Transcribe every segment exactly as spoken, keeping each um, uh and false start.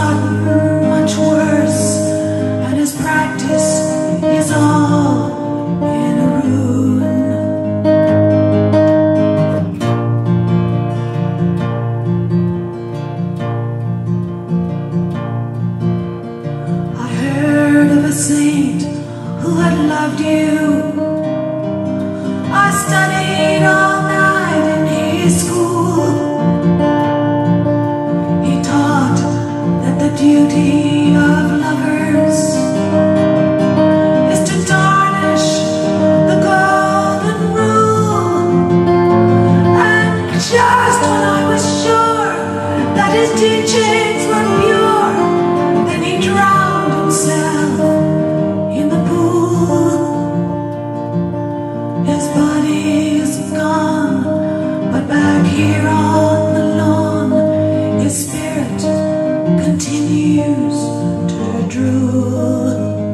gotten much worse, and his practice is all in a ruin. I heard of a saint who had loved you. I studied all night in his school. He taught that the duty of lovers is to tarnish the golden rule. And just when I was sure that his teachings were pure, then he drowned himself in the pool. His body is gone, but back here on the lawn, his spirit continues to drool.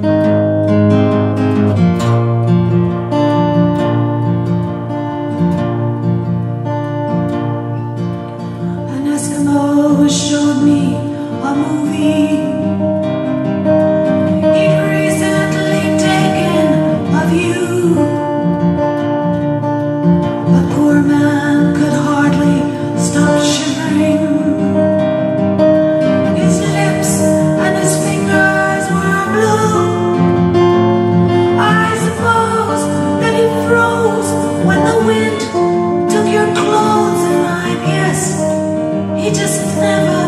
An Eskimo showed me a movie he'd recently taken of you. The poor man could hardly stop shivering. His lips and his fingers were blue. I suppose that he froze when the wind took your clothes, and I guess he just never